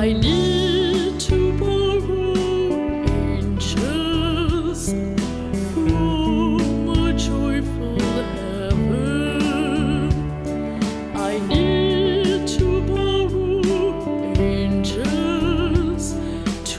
I need to borrow angels from a joyful heaven. I need to borrow angels to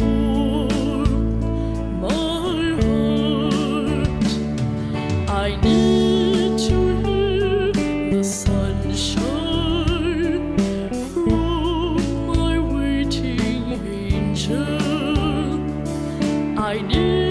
warm my heart. I need to hear the sunshine from my waiting angel. I need